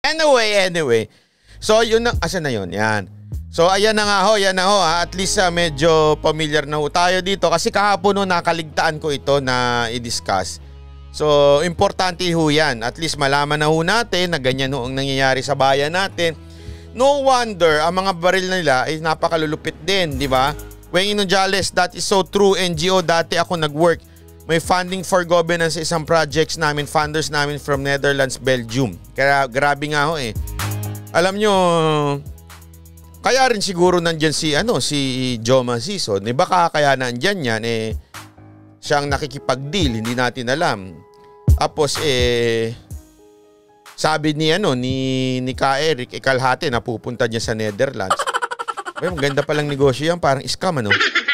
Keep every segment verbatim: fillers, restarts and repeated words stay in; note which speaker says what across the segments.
Speaker 1: Anyway, anyway. So, yun na, asan na yun? Yan. So, ayan na nga ho, yan na ho. Ha? At least uh, medyo familiar na ho tayo dito. Kasi kahapon ho, nakaligtaan ko ito na i-discuss. So, importante ho yan. At least malaman na ho natin na ganyan ho ang nangyayari sa bayan natin. No wonder, ang mga baril nila ay napakalulupit din, di ba? Weng Inojales, that is so true. N G O, dati ako nag-work. May funding for governance sa isang projects namin, funders namin from Netherlands, Belgium. Kaya grabe nga ho eh. Alam nyo, kaya rin siguro nandyan si, ano, si Joe Maciso. Eh baka kaya nandyan yan, eh, siyang nakikipag-deal, hindi natin alam. Tapos, eh, sabi ni, ano, ni, ni Ka Eric, ikalhati na pupunta niya sa Netherlands. Ay, maganda palang negosyo yan, parang scam, ano.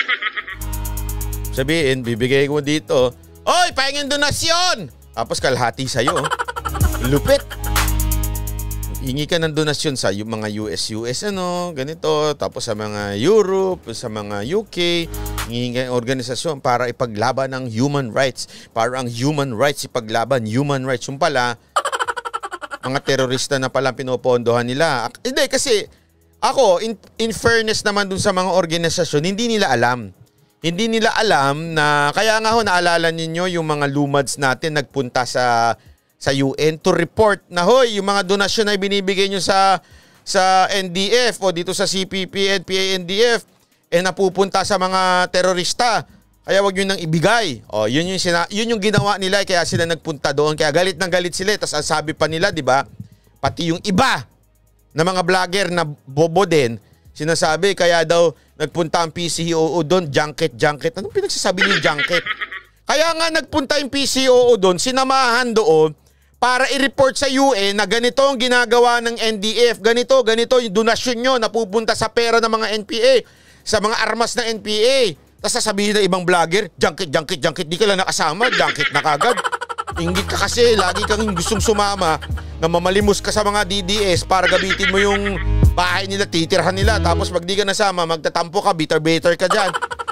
Speaker 1: Sabihin, bibigay ko dito, oy, pahingin donasyon! Tapos kalhati sa'yo. Lupit. Hingi ka ng donasyon sa yung mga U S U S, ano, ganito. Tapos sa mga Europe, sa mga U K, hingi ka ng organisasyon para ipaglaban ng human rights. Para ang human rights ipaglaban, human rights. Yung pala, mga terorista na pala pinopondohan nila. Hindi, kasi ako, in, in fairness naman dun sa mga organisasyon, hindi nila alam. Hindi nila alam na, kaya nga ho, naalala ninyo yung mga lumads natin nagpunta sa sa U N to report na hoy, yung mga donasyon na binibigay nyo sa sa N D F o dito sa C P P, N P A, N D F eh napupunta sa mga terorista. Kaya wag nyo nang ibigay. O, yun yung, sina, yun yung ginawa nila kaya sila nagpunta doon. Kaya galit ng galit sila. Tapos ang sabi pa nila, di ba? Pati yung iba na mga vlogger na bobo din, sinasabi kaya daw nagpunta ang P C O O doon, junket, junket. Anong pinagsasabi niyo junket? Kaya nga nagpunta yung P C O O doon, sinamahan doon para i-report sa U N na ganito ang ginagawa ng N D F, ganito, ganito yung donasyon nyo napupunta sa pera ng mga N P A, sa mga armas ng N P A. Tapos sasabihin ng ibang vlogger, junket, junket, junket, di ka lang nakasama, junket na kagad. Inggit ka kasi, lagi kang gustong sumama na mamalimos ka sa mga D D S para gabitin mo yung bahay nila, titirhan nila. Tapos pag di ka nasama, magtatampo ka, bitter-bitter ka dyan.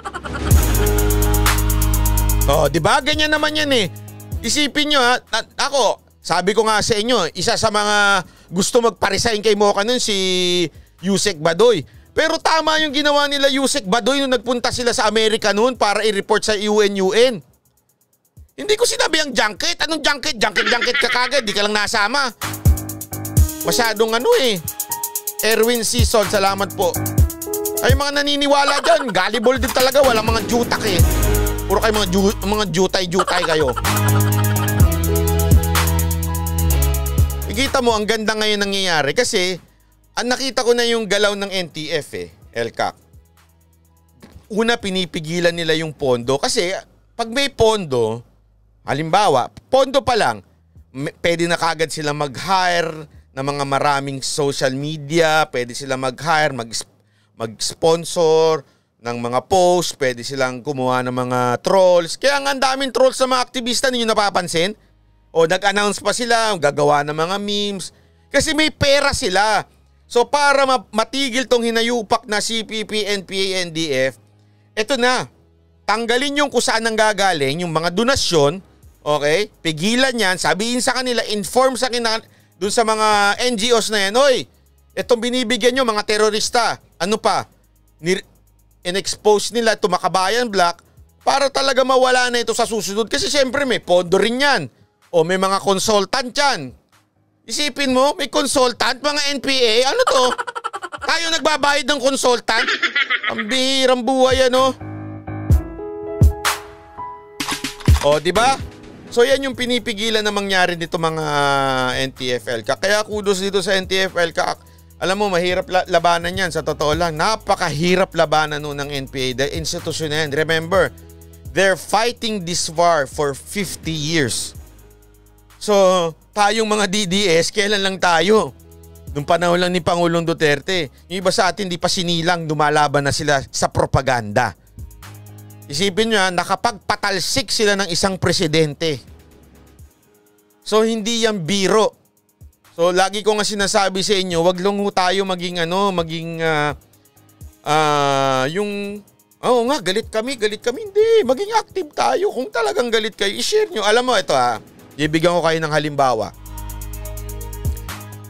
Speaker 1: Oh, di ba? Ganyan naman yan eh. Isipin nyo ha, ako, sabi ko nga sa inyo, isa sa mga gusto magpa-resign kay Mocha nun si Yusek Badoy. Pero tama yung ginawa nila Yusek Badoy nung nagpunta sila sa Amerika noon para i-report sa U N U N. Hindi ko sinabi ang junket. Anong junket? Junket, junket ka kagad. Di ka lang nasama. Masyadong ano eh. Erwin Season, salamat po. Ay mga naniniwala dyan, gullible din talaga. Walang mga jutak eh. Puro kayo mga, ju mga jutay-jutay kayo. Ikita mo, ang ganda ngayon nangyayari kasi ang nakita ko na yung galaw ng N T F eh, L C A C. Una, pinipigilan nila yung pondo kasi pag may pondo, halimbawa, pondo pa lang, pwede na kagad sila mag-hire ng mga maraming social media, pwede sila mag-hire, mag mag-sponsor ng mga posts, pwede silang kumuha ng mga trolls. Kaya nga ang daming trolls sa mga aktivista, ninyo napapansin? O nag-announce pa sila, gagawa ng mga memes. Kasi may pera sila. So para matigil tong hinayupak na C P P, N P A, N D F, eto na, tanggalin yung kung saan nang gagaling, yung mga donasyon, okay? Pigilan yan, sabihin sa kanila, inform sa kanila, dun sa mga N G Os na yan, oy, etong binibigyan nyo mga terorista, ano pa, in-expose nila ito Makabayan Black para talaga mawala na ito sa susunod. Kasi siyempre may pondo rin yan. O may mga consultant yan. Isipin mo, may consultant, mga N P A, ano to? Tayo nagbabayad ng consultant? Ang bihirang buhay, ano? O, di ba? So yan yung pinipigilan na mangyari dito mga N T F L C A C. Kaya kudos dito sa N T F L C A C. Alam mo, mahirap labanan yan. Sa totoo lang, napakahirap labanan nun ng N P A. The institution na yan. Remember, they're fighting this war for fifty years. So, tayong mga D D S, kailan lang tayo? Nung panahon lang ni Pangulong Duterte. Yung iba sa atin, di pa sinilang, lumalaban na sila sa propaganda. Isipin nyo, nakapagpatalsik sila ng isang presidente. So, hindi yan biro. So, lagi ko nga sinasabi sa inyo, wag lang tayo maging ano, maging, uh, uh, yung, oo nga, galit kami, galit kami. Hindi, maging active tayo. Kung talagang galit kayo, i-share nyo. Alam mo, ito ha, ibigyan ko kayo ng halimbawa.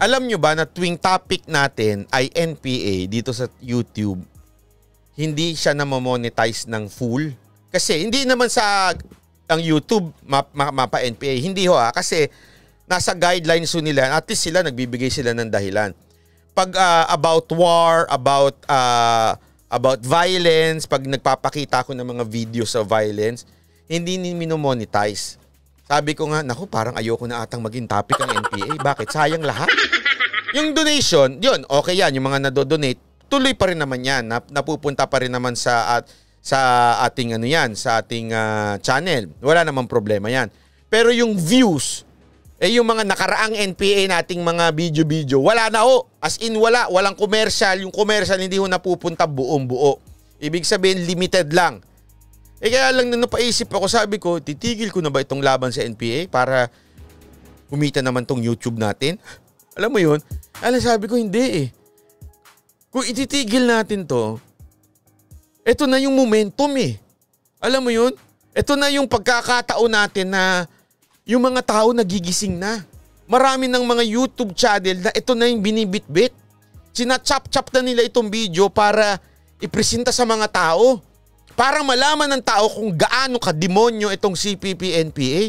Speaker 1: alam nyo ba na tuwing topic natin ay N P A dito sa YouTube, hindi siya na-monetize ng full? Kasi hindi naman sa ang YouTube map, map, mapa N P A. Hindi ho ha. Kasi nasa guidelines ho nila. At least sila nagbibigay sila ng dahilan. Pag uh, about war, about uh, about violence, pag nagpapakita ako ng mga videos of violence, hindi ni minomonetize. Sabi ko nga, naku, parang ayoko na atang maging topic ang N P A. Bakit? Sayang lahat. Yung donation, yun, okay yan. Yung mga nadodonate, tuloy pa rin naman yan. Napupunta pa rin naman sa at sa ating ano yan, sa ating uh, channel. Wala namang problema yan. Pero yung views, eh yung mga nakaraang N P A nating mga video-video, wala na ho. As in wala, walang commercial. Yung commercial hindi ho napupunta buong buo. Ibig sabihin limited lang. Eh kaya lang na napaisip ako, sabi ko, titigil ko na ba itong laban sa N P A para kumita naman tong YouTube natin? Alam mo yun? Alam, sabi ko hindi eh. Kung ititigil natin to, ito na yung momentum eh. Alam mo yun? Ito na yung pagkakataon natin na yung mga tao nagigising na. Marami ng mga YouTube channel na ito na yung binibitbit. Sinachop-chop na nila itong video para ipresenta sa mga tao. Para malaman ng tao kung gaano ka-demonyo itong C P P N P A.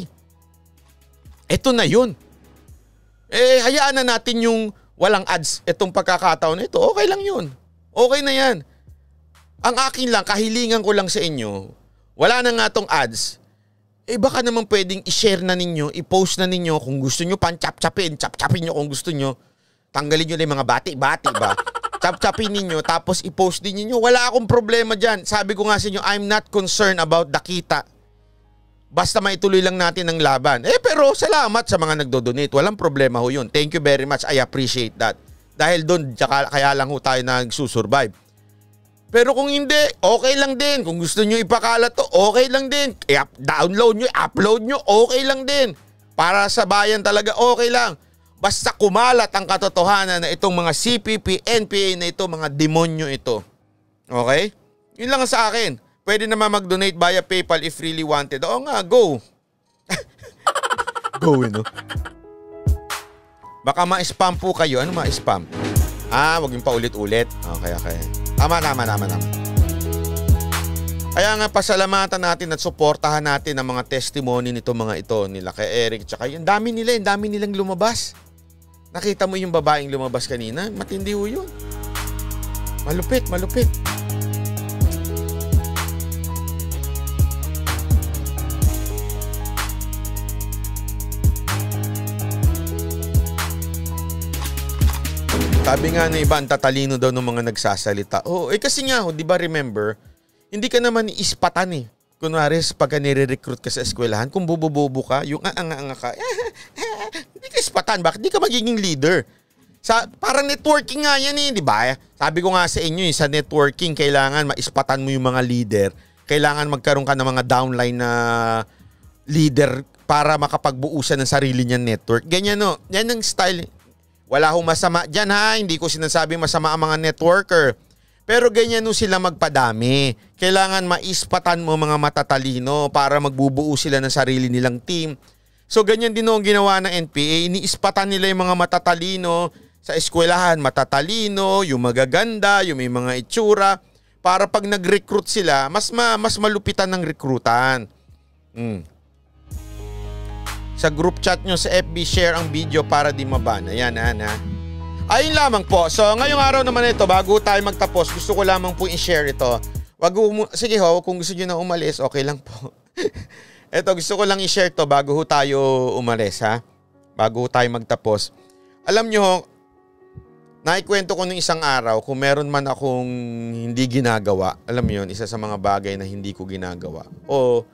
Speaker 1: Ito na yun. Eh, hayaan na natin yung walang ads itong pagkakataon na ito. Okay lang yun. Okay na yan. Ang akin lang, kahilingan ko lang sa inyo, wala na nga tong ads, eh baka naman pwedeng i-share na ninyo, i-post na ninyo kung gusto nyo, pan-chap-chapin, chap-chapin nyo kung gusto nyo. Tanggalin nyo na yung mga bati-bati ba? Chap-chapin ninyo, tapos i-post din ninyo. Wala akong problema dyan. Sabi ko nga sa inyo, I'm not concerned about the kita. Basta maituloy lang natin ang laban. Eh pero salamat sa mga nagdo-donate. Walang problema ho yun. Thank you very much. I appreciate that. Dahil doon, kaya lang ho tayo nagsusurvive. Pero kung hindi, okay lang din. Kung gusto nyo ipakalat to, okay lang din. I-download nyo, upload nyo, okay lang din. Para sa bayan talaga, okay lang. Basta kumalat ang katotohanan na itong mga C P P, N P A na ito, mga demonyo ito. Okay? Yun lang sa akin. Pwede naman mag-donate via PayPal if really wanted. Oo nga, go. Go, you know? Baka ma-spam po kayo. Ano ma-spam? Ah, wag yung paulit-ulit. Okay, okay. Tama, tama, tama, tama. Kaya nga pasalamatan natin at suportahan natin ang mga testimony nito mga ito nila kay Eric tsaka yung dami nila, yung dami nilang lumabas. Nakita mo yung babaeng lumabas kanina? Matindi ho yun. Malupit, malupit. Sabi nga ng iba, ang tatalino daw ng mga nagsasalita. Oo, eh kasi nga, di ba remember, hindi ka naman ispatan eh. Kunwari, pagka nire-recruit ka sa eskwelahan, kung bubububo ka, yung aanga-anga ka, hindi ka ispatan. Bakit? Hindi ka magiging leader. Sa, parang networking nga yan eh, di ba? Sabi ko nga sa inyo, eh, sa networking, kailangan maispatan mo yung mga leader. Kailangan magkaroon ka ng mga downline na leader para makapagbuusan ng sarili niyang network. Ganyan no, yan ang style. Wala hong masama dyan ha, hindi ko sinasabing masama ang mga networker. Pero ganyan no sila magpadami. Kailangan maispatan mo mga matatalino para magbubuo sila ng sarili nilang team. So ganyan din no ang ginawa ng N P A. Iniispatan nila yung mga matatalino sa eskwelahan. Matatalino, yung magaganda, yung may mga itsura. Para pag nag-recruit sila, mas, ma, mas malupitan ng rekrutan. Hmm. Sa group chat nyo sa F B, share ang video para di maban. Ayan, ayan, ha. Ayun lamang po. So, ngayong araw naman ito, bago tayo magtapos, gusto ko lamang po i-share ito. Wag mo, sige ho, kung gusto nyo na umalis, okay lang po. Ito, gusto ko lang i-share to bago ho tayo umalis, ha. Bago ho tayo magtapos. Alam nyo ho, naikwento ko nung isang araw, kung meron man akong hindi ginagawa, alam mo yun, isa sa mga bagay na hindi ko ginagawa. O,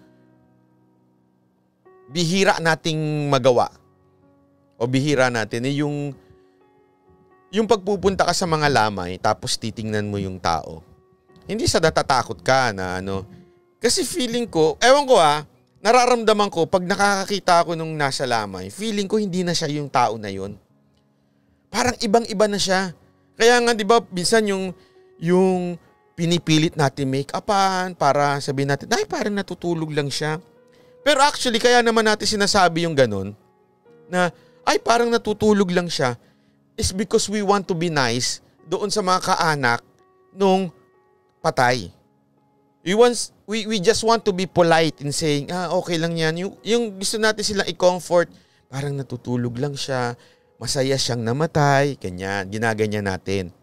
Speaker 1: bihira nating magawa o bihira natin eh yung yung pagpupunta ka sa mga lamay tapos titingnan mo yung tao. Hindi sa natatakot ka na ano. Kasi feeling ko, ewan ko ah, nararamdaman ko pag nakakakita ako nung nasa lamay, feeling ko hindi na siya yung tao na yun. Parang ibang-iba na siya. Kaya nga 'di ba, minsan yung yung pinipilit natin make-upan para sabihin natin, ay parang natutulog lang siya. Pero actually, kaya naman natin sinasabi yung ganun, na ay parang natutulog lang siya. is because we want to be nice doon sa mga kaanak nung patay. We want, we, we just want to be polite in saying, ah, okay lang yan. Yung, yung gusto natin silang i-comfort, parang natutulog lang siya, masaya siyang namatay, ganyan, ginaganyan natin.